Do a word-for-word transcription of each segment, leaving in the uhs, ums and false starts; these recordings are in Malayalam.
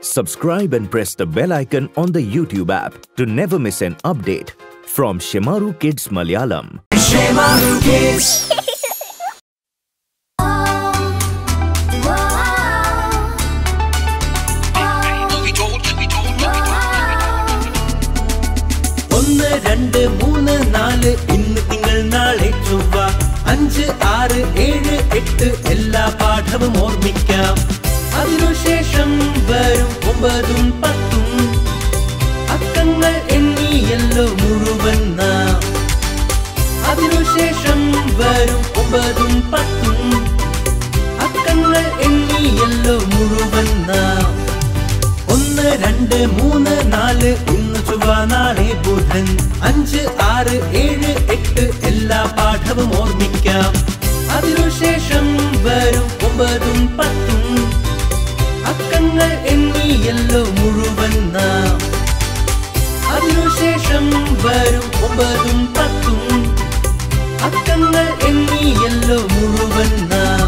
Subscribe and press the bell icon on the YouTube app to never miss an update from Shemaroo Kids Malayalam. Shemaroo Kids. ഒന്ന് രണ്ട് മൂന്ന് നാല് ഇന്ന് തിങ്കൾ നാളെ ചൊവ്വ അഞ്ച് ആറ് ഏഴ് എട്ട് എല്ലാ പാഠവും ഓർമ്മിക്കാം. അതിനുശേഷം വരും ഒമ്പതും പത്തും അക്കങ്ങൾ എണ്ണിയല്ലോ മുഴുവൻ നാം. അതിനുശേഷം വരും ഒമ്പതും പത്തും അക്കങ്ങൾ എണ്ണിയല്ലോ മുഴുവൻ നാം. ഒന്ന് രണ്ട് മൂന്ന് നാല് ഇന്ന് ചൊവ്വ നാളെ ബുധൻ അഞ്ച് ആറ് ഏഴ് എട്ട് എല്ലാ പാഠവും ഓർമ്മിക്കാം. അതിനുശേഷം വരും ഒമ്പതും പത്തും അക്കങ്ങൾ എണ്ണിയല്ലോ മുഴുവൻ നാം. അതിനുശേഷം വരും ഒമ്പതും പത്തും അക്കങ്ങൾ എണ്ണിയല്ലോ മുഴുവൻ നാം.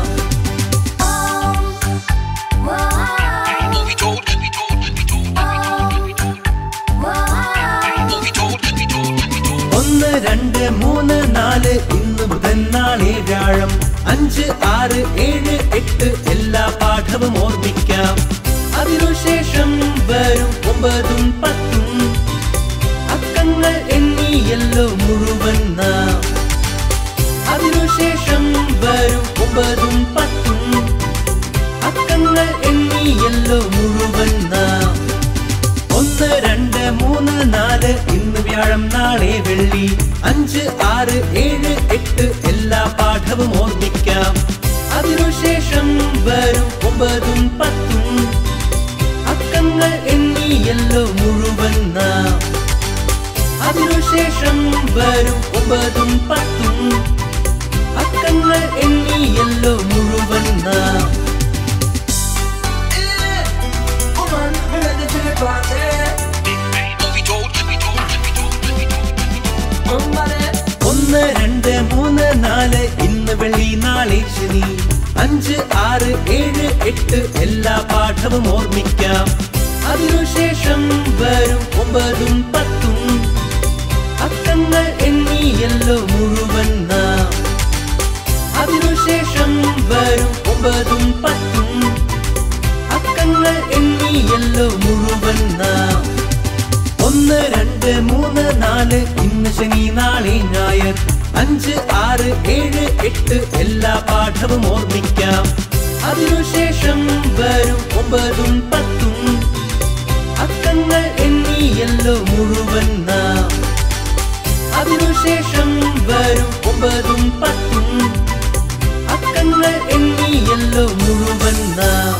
ഒന്ന് രണ്ട് മൂന്ന് നാല് ഇന്ന് ബുധൻ നാളെ വ്യാഴം അഞ്ച് ആറ് ഏഴ് എട്ട് എല്ലാ പാഠവും ഓർമ്മിക്കാം. അതിനുശേഷം വരും ഒമ്പതും പത്തും അക്കങ്ങൾ എണ്ണിയല്ലോ മുഴുവൻ നാം. അതിനുശേഷം വരും ഒമ്പതും പത്തും അക്കങ്ങൾ എണ്ണിയല്ലോ മുഴുവൻ നാം. ഒന്ന് രണ്ട് മൂന്ന് നാല് ഇന്ന് വ്യാഴം നാളെ വെള്ളി അഞ്ച് ആറ് ഏഴ് എട്ട് എല്ലാ പാഠവും ഓർമ്മിക്കാം. അതിനുശേഷം വരും ഒമ്പതും പത്തും അക്കങ്ങൾ എണ്ണിയല്ലോ മുഴുവൻ നാം. അതിനുശേഷം വരും ഒമ്പതും പത്തും അക്കങ്ങൾ എണ്ണിയല്ലോ മുഴുവൻ നാം. ഒന്ന് രണ്ട് മൂന്ന് നാല് ഇന്ന് വെള്ളി നാളെ ശനി അഞ്ച് ആറ് ഏഴ് എട്ട് എല്ലാ പാഠവും ഓർമ്മിക്കാം. അതിനുശേഷം വരും ഒമ്പതും പത്തും അക്കങ്ങൾ എണ്ണിയല്ലോ മുഴുവൻ നാം. അതിനുശേഷം വരും ഒമ്പതും പത്തും അക്കങ്ങൾ എണ്ണിയല്ലോ മുഴുവൻ നാം. ഒന്ന് രണ്ട് മൂന്ന് നാല് ഇന്ന് ശനി നാളെ ഞായർ അഞ്ച് ആറ് ഏഴ് എട്ട് എല്ലാ പാഠവും ഓർമ്മിക്കാം. അതിനുശേഷം വരും ഒമ്പതും പത്തും അക്കങ്ങൾ എണ്ണിയല്ലോ മുഴുവൻ നാം. അതിനുശേഷം വരും ഒമ്പതും പത്തും അക്കങ്ങൾ എണ്ണിയല്ലോ മുഴുവൻ നാം.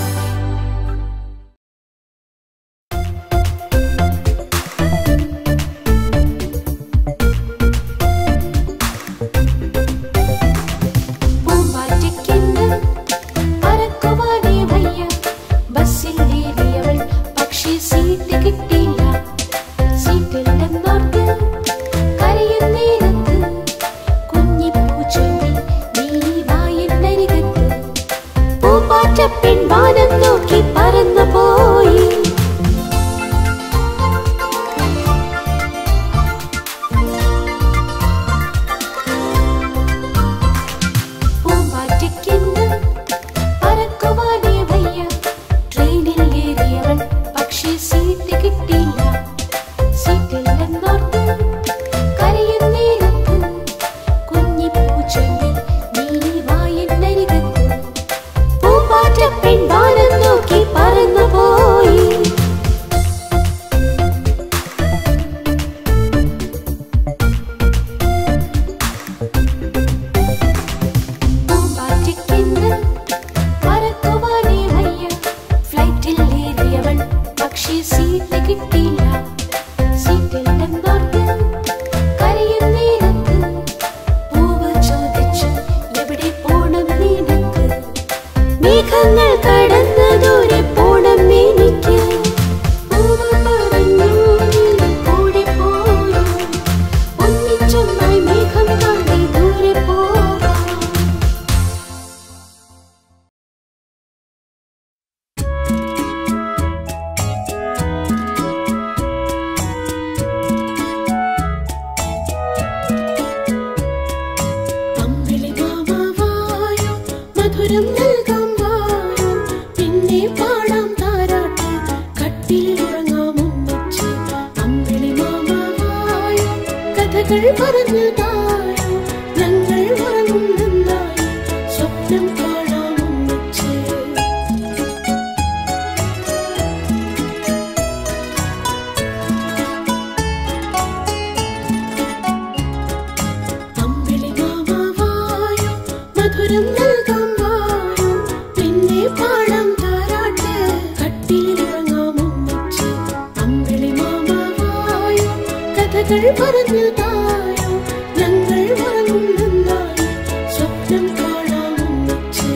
കഥകൾ പറഞ്ഞു തായോ ഞങ്ങൾ ഉറങ്ങുന്നതായി സ്വപ്നം കാണാമെന്നിച്ച്.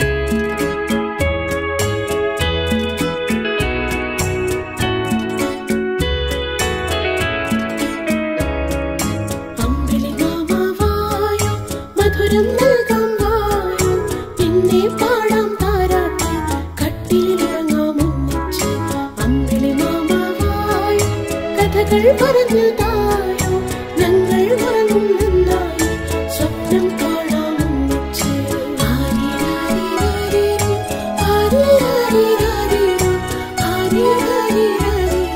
അമ്പിളി മാമാവായോ മധുരം നൽകാം വായോ നിന്നെ പാടാം താരാട്ടി കട്ടിലിറങ്ങാമെന്നിച്ച്. അമ്പിളി മാമാവായോ കഥകൾ പറഞ്ഞു തായോ ഞങ്ങൾ ഉറങ്ങുന്നതായി സ്വപ്നം കാണാമെന്നിച്ച്. ആരിരാരിരാരിരോ, ആരിരാരിരാരിരോ, ആരിരാരിരാരിരോ,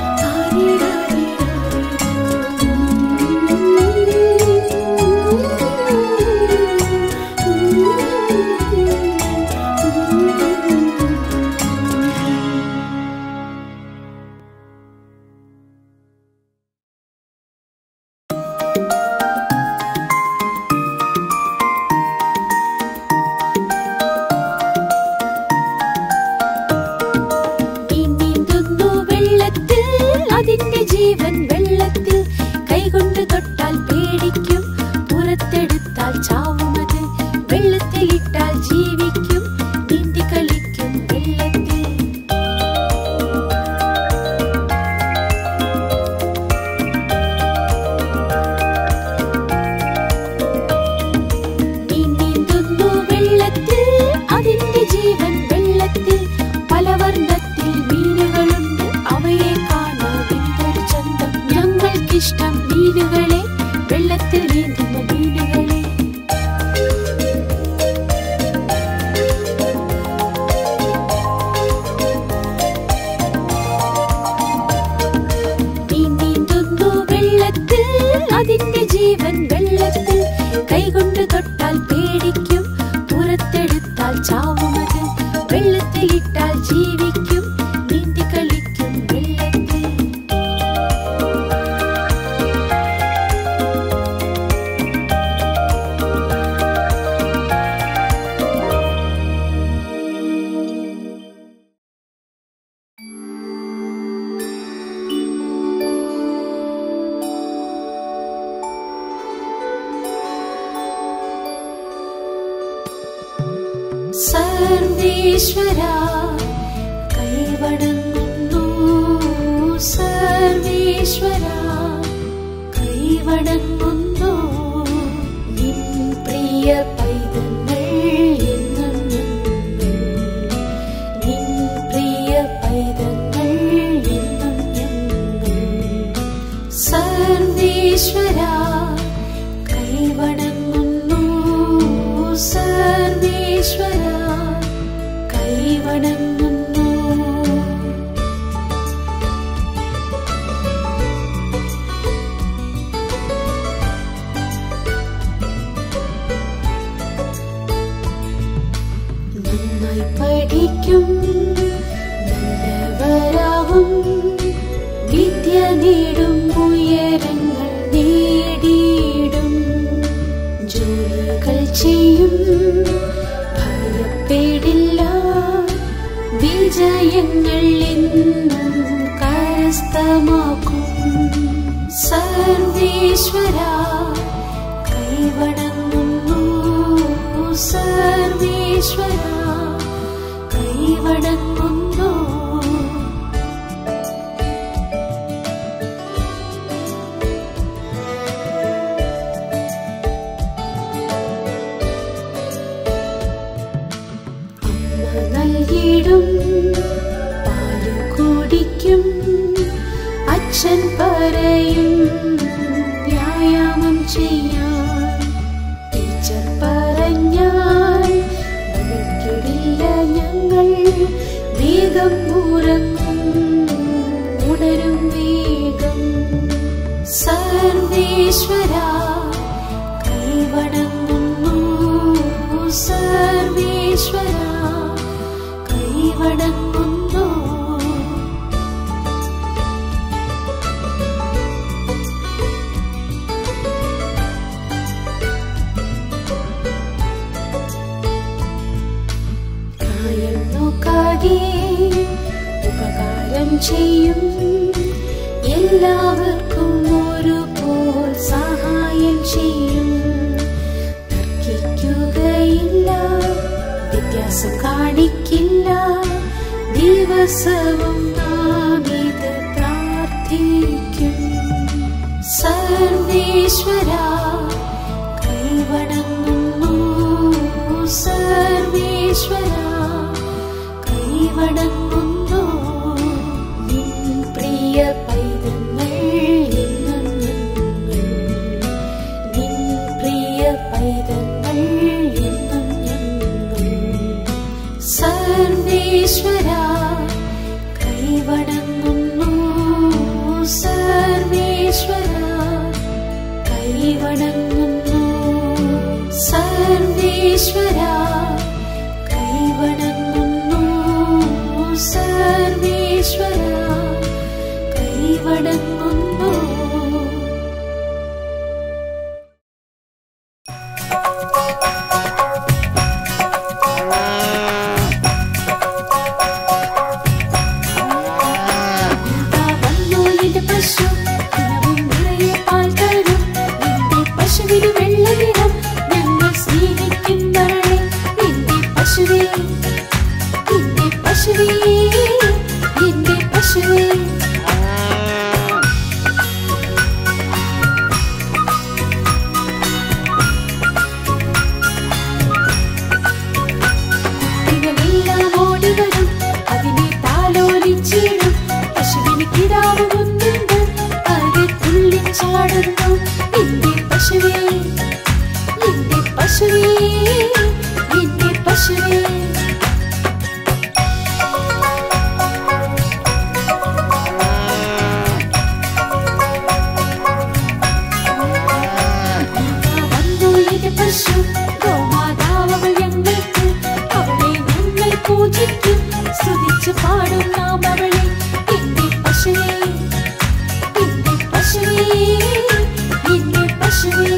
അതിന്റെ ജീവൻ വെള്ളത്തിൽ കൈകൊണ്ട് തൊട്ടാൽ പേടിക്കും പുറത്തെടുത്താൽ ചാവുമത് വെള്ളത്തിലിട്ടാൽ ജീവിക്കും നീന്തി കളിക്കും വെള്ളത്തിൽ. നീ നീന്തുന്നു വെള്ളത്തിൽ അതിന്റെ ജീവൻ വെള്ളത്തിൽ പല വർണ്ണത്തിൽ മീനുകളുണ്ട് അവയെ ഞങ്ങൾക്കിഷ്ടം മീനുകളെ വെള്ളത്തിൽ നീന്തുന്ന മീനുകളെ. നീ നീന്തുന്നു വെള്ളത്തിൽ അതിന്റെ ജീവൻ വെള്ളത്തിൽ കൈകൊണ്ട് തൊട്ടാൽ പേടിക്കും പുറത്തെടുത്താൽ ചാവുമത് വെള്ളത്തിലിട്ടാൽ ജീവിക്കും നീന്തി കളിക്കും വെള്ളത്തിൽ. സർവേശ്വര കൈവണങ്ങുന്നു സർവേശ്വര കൈവണങ്ങുന്നു നിൻ പ്രിയ പൈതങ്ങൾ എന്നും ഞങ്ങൾ നിൻ പ്രിയ പൈതങ്ങൾ എന്നും ഞങ്ങൾ സർവേശ്വര കൈവണങ്ങുന്നു സർവേശ്വര കൈവണങ്ങുന്നു. നന്നായി പഠിക്കും നല്ലവരാവും വിദ്യ നേടും ഉയരങ്ങൾ നേടിയിടും ജോലികൾ ചെയ്യും ഭയപ്പെടില്ല വിജയങ്ങൾ എന്നും കരസ്ഥമാക്കും സർവേശ്വര കൈവണങ്ങുന്നു സർവേശ്വര കൈവണങ്ങുന്നു. നൽകിടും പാല് കുടിക്കും അച്ഛൻ പറയും വ്യായാമം ചെയ്യാൻ ടീച്ചർ പറഞ്ഞാൽ വഴക്കിടില്ല ഞങ്ങൾ വേഗം ഉറങ്ങും ഉണരും വേഗം സർവേശ്വര കൈവണങ്ങുന്നു സർവേശ്വര കൈവണങ്ങുന്നു. കായം നോക്കാതെ ഉപകാരം ചെയ്യും എല്ലാവർക്കും ഒരു സഹായം ചെയ്യും. തർക്കിക്കുകയില്ല, വ്യത്യാസം കാണിക്കില്ല. ദിവസവും നാം ഇത് പ്രാർത്ഥിക്കും. സർവേശ്വരാ കൈവണങ്ങുന്നു, സർവേശ്വരാ കൈവണങ്ങുന്നു. നിൻ പ്രിയ പൈതങ്ങൾ എന്നും ഞങ്ങൾ, നിൻ പ്രിയ പൈതങ്ങൾ എന്നും ഞങ്ങൾ. സർവേശ്വരാ കൈവണങ്ങുന്നു, സർവേശ്വരാ കൈവണങ്ങുന്നു. സർവേശ്വരാ കൈവണങ്ങുന്നു, സർവേശ്വരാ കൈവണങ്ങുന്നു. വന്നു എന്റെ പശു, ദിനവും നിറയെ പാൽ തരും. നിന്റെ പശുവിന് വെള്ള നിറം, ഞങ്ങൾ സ്നേഹിക്കുന്നവളെ. നിന്റെ പശുവേ, നിന്റെ പശുവേ, നിന്റെ പശുവേ. ദിനമെല്ലാം ഓടി വരും, അതിനെ താലോലിച്ചിടും. പശുവിന് കിടാവ് ഒന്നുണ്ട്, അത് തുള്ളിച്ചാടുന്നു. നിന്റെ പശുവേ, നിന്റെ പശുവേ, നിന്റെ പശുവേ. വന്നു എന്റെ പശു, ഗോമാതാവൾ ഞങ്ങൾക്ക്. അവളെ ഞങ്ങൾ പൂജിക്കും, സ്തുതിച്ചു പാടും നാം അവളെ. നിന്റെ പശുവേ, നിന്റെ പശുവേ, നിന്റെ പശുവേ.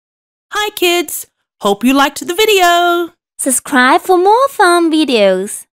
Hi kids! Hope you liked the video! Subscribe for more fun videos.